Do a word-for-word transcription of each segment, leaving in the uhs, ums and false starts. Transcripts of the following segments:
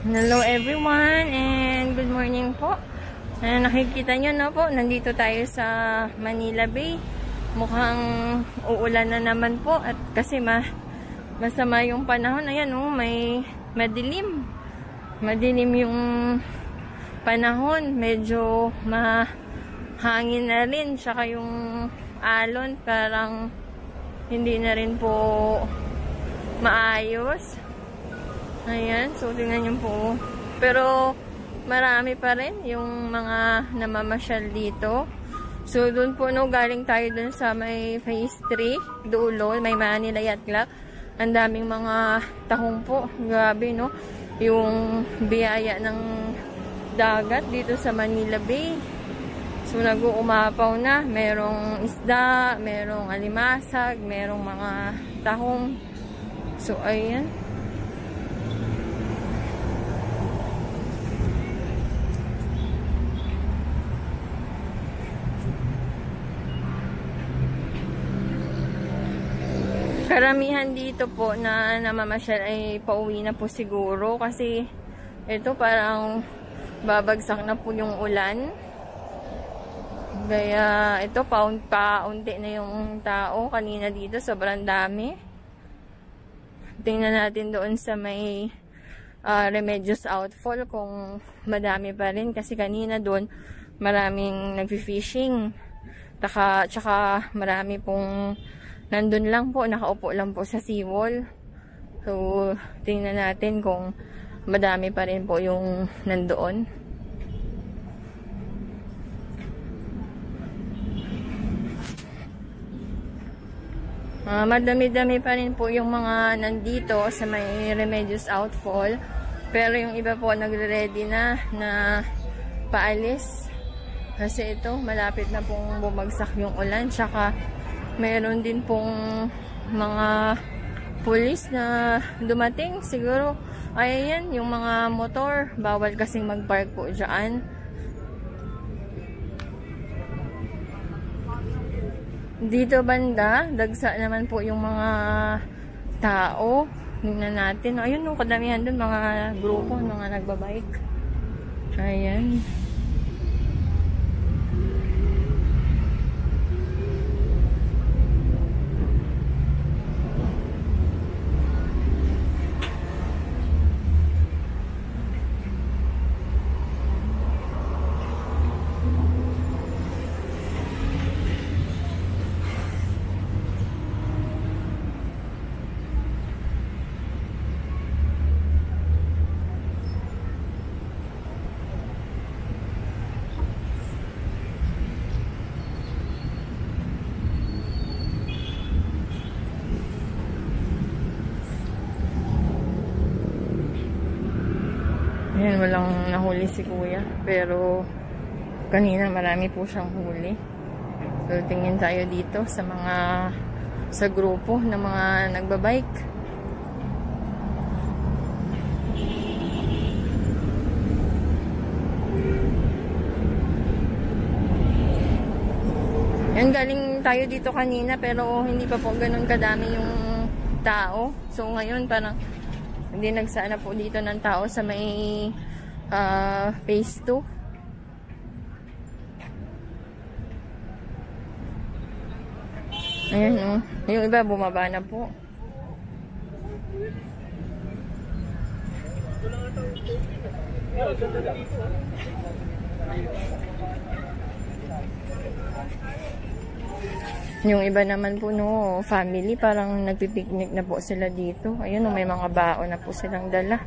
Hello everyone and good morning po. Uh, nakikita nyo na po, nandito tayo sa Manila Bay. Mukhang uulan na naman po at kasi ma masama yung panahon. Ayan oh, may madilim. Madilim yung panahon. Medyo mahangin na rin. Tsaka yung alon parang hindi na rin po maayos. Ayan, so tingnan nyo po. Pero marami pa rin yung mga namamasyal dito. So doon po no, galing tayo dun sa may phase three, dulo, may Manila Yacht Club. Ang daming mga tahong po. Grabe no, yung biyaya ng dagat dito sa Manila Bay. So nag-uumapaw na, merong isda, merong alimasag, merong mga tahong. So ayan. Karamihan dito po na namamasyal ay pauwi na po siguro kasi ito parang babagsak na po yung ulan. Kaya ito paunti na yung tao kanina dito, sobrang dami. Tingnan natin doon sa may uh, Remedios Outfall kung madami pa rin kasi kanina doon maraming nagfi-fishing. Taka, tsaka marami pong nandun lang po, nakaupo lang po sa seawall. So, tingnan natin kung madami pa rin po yung nandoon. Uh, madami-dami pa rin po yung mga nandito sa may Remedios Outfall. Pero yung iba po nagre-ready na na paalis. Kasi ito, malapit na pong bumagsak yung ulan. Tsaka mayroon din pong mga pulis na dumating. Siguro, ayan, yung mga motor. Bawal kasing mag-park po dyan. Dito banda, dagsa naman po yung mga tao. Tingnan natin. Ayun, no, kadamihan dun, mga grupo, mga nagbabike. Ayan. Ayan, walang nahuli si kuya. Pero kanina marami po siyang huli. So tingin tayo dito sa mga sa grupo ng mga nagbabike. Ayan, galing tayo dito kanina pero hindi pa po ganun kadami yung tao. So ngayon parang hindi nagsana po dito ng tao sa may uh, phase two. Ayan o. Oh. Yung iba bumaba na po. Yung iba naman po no, family, parang nagpipiknik na po sila dito. Ayun, no, may mga baon na po silang dala.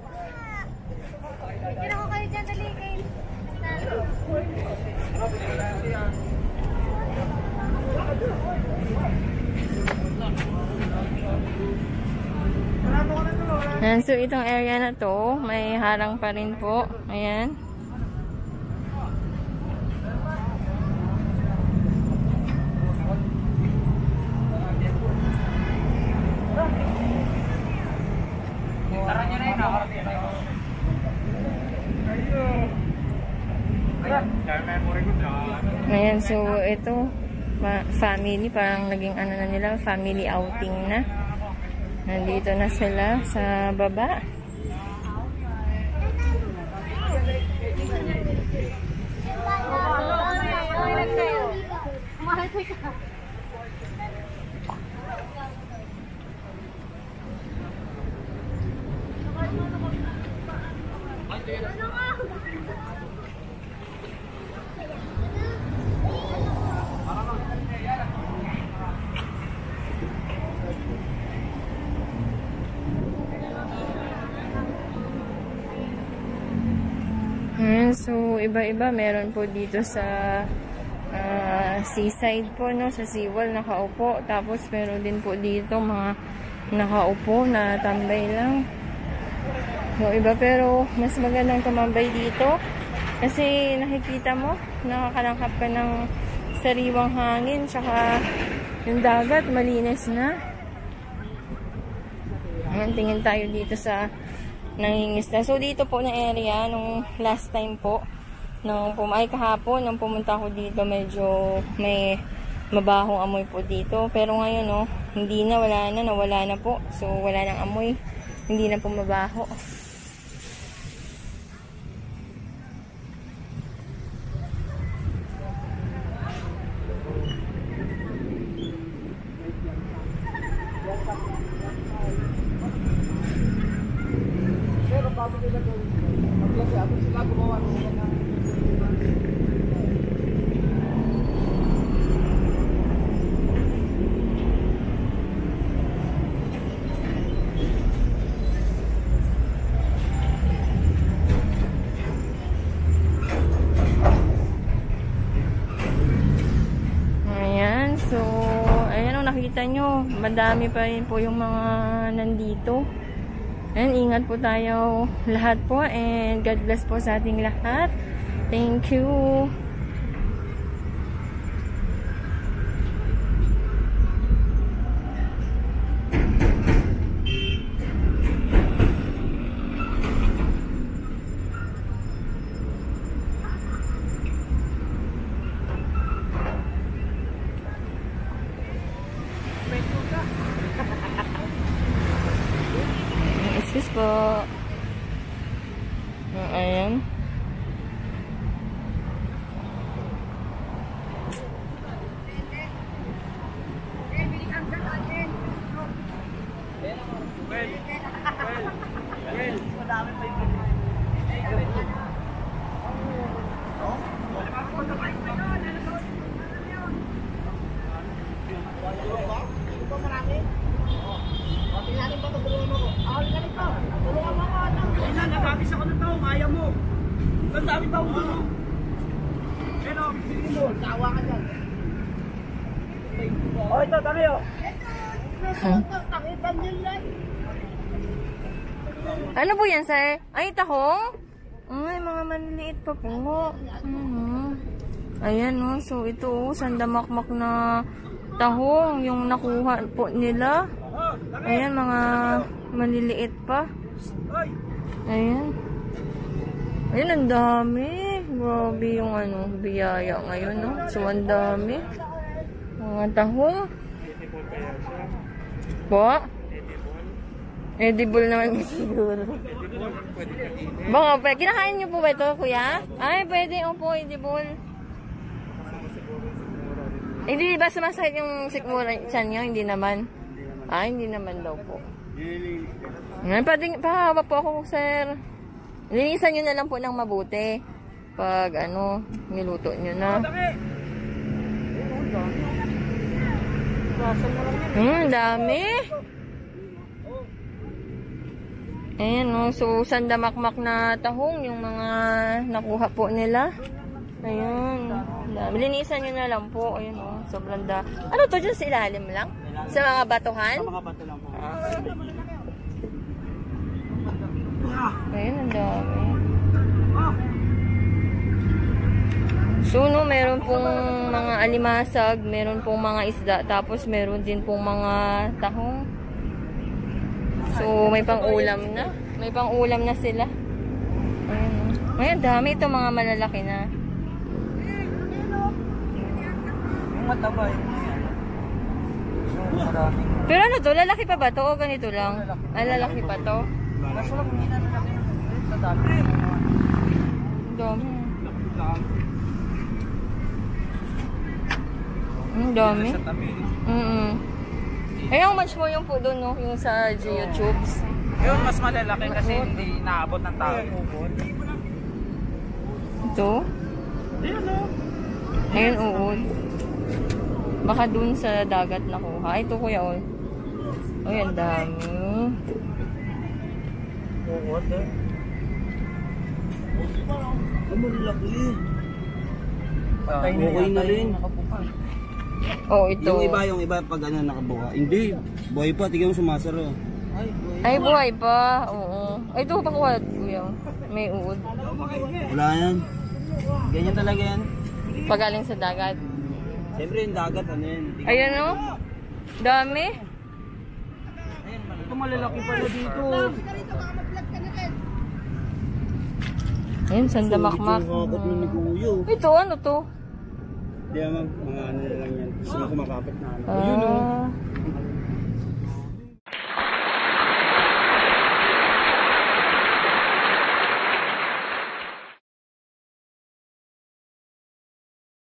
Ayan, so itong area na to, may harang pa rin po. Ayan. Ayan, so ito family, parang naging ano na nila, family outing na. Nandito na sila sa baba. Hmm, so iba-iba meron po dito sa uh, seaside po, no, sa Seawall nakaupo, tapos meron din po dito mga nakaupo na tambay lang. So iba, pero mas magandang tumambay dito kasi nakikita mo, nakakalangkap ka ng sariwang hangin, tsaka yung dagat malinis na. Ayan, tingin tayo dito sa nangingisda. So dito po na area nung last time po nung pum ay kahapon nung pumunta ako dito, medyo may mabahong amoy po dito, pero ngayon no, hindi na, wala na, nawala na po. So wala nang amoy, hindi na po mabaho. So, ayan o, nakita nyo, madami pa rin po yung mga nandito. Ayan, ingat po tayo lahat po, and God bless po sa ating lahat. Thank you. Excuse po. Ayan. Nagabis ako ng taong, ayaw mo. Ang dami taong mo. Pero, hindi mo, tawa ka dyan. O, ito, tayo. Ano po yan, sir? Ay, tahong? Ay, mga maliliit pa po. Uh-huh. Ayan, no. So, ito, oh, sandamakmak na tahong yung nakuha po nila. Ayan, mga maliliit pa. Ayan. Ayan, ang dami. Grabe yung ano, biyaya ngayon, no? So, ang dami. Mga tahong. Po? Edible naman siguro. Baka, pwede. Kinakain niyo po ba ito, kuya? Ay, pwede. Opo, edible. Hindi ba sumasakit yung sikmura siya niyo? Hindi naman. Ay, hindi naman daw po. Ngayon, pahawa po ako, sir. Linisan nyo na lang po ng mabuti. Pag, ano, niluto nyo na. Hmm, dami. Ayan, no. So, sandamakmak na tahong yung mga nakuha po nila. Ayun. Dami. Linisan nyo na lang po. Ayun, no. Sobrang da. Ano to, dyan sa ilalim lang? Sa mga batuhan? Sa mga bato lang po. Ah. Ayun, ang dami. So, no, meron pong mga alimasag, meron pong mga isda, tapos meron din pong mga tahong. So, may pang-ulam na. May pang-ulam na sila. Ayun, no. Ayun, dami. Ito mga malalaki na. Yung mataba yun. Maraming. Pero ano to? Lalaki pa ba to? O ganito lang? Ah, lalaki pa to? Kaso lang, hindi na lalaki sa dami. Dami. Ang dami. Sa tabi. Mm-mm. Eh, how much mo yung po doon, no? Yung sa GeoTubes? Yun, mas malalaki kasi hindi naabot ng tao. Ito? Ayun, no? Ayun, uod. Baka dun sa dagat nakuha. Ito, kuya, oh. Ay, ang dami. Uod, eh. Ang malaki. Okay na rin. Oh, ito. Yung iba, yung iba pag ano nakabuka. Hindi, buhay pa, tignan mo sumasaro. Ay, buhay pa. Oo. Ay, ito, pakuha, kuya. May uod. Wala yan. Ganyan talaga yan. Pagaling sa dagat. Siyempre yung dagat, ano yan. Tignan mo. Ayan, oh. Dami. Ito malalaki pala dito. Ayan, sandamakmak. Ito yung kakot mo ni Kuyo. Ito, ano to? Hindi naman, mga ano na lang yan. Gusto mo kumakapit na ano. Ayun o. Ah.